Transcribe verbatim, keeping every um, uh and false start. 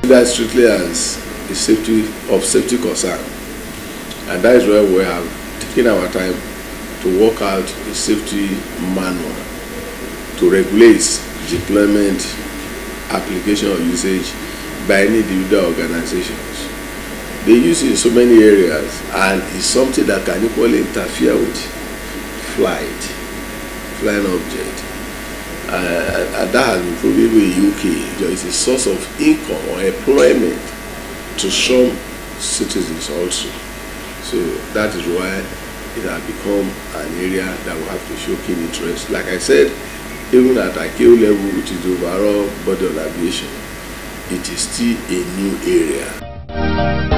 that strictly as a safety of safety concern, and that is why we have taken our time to work out a safety manual to regulate deployment, application, or usage by any individual organizations. They use it in so many areas, and it's something that can equally interfere with flight, flying object. Uh, and that has been proven in U K. It's a source of income or employment to some citizens also. So that is why it has become an area that we have to show keen interest. Like I said, even at I K O level, which is the overall body of aviation, it is still a new area.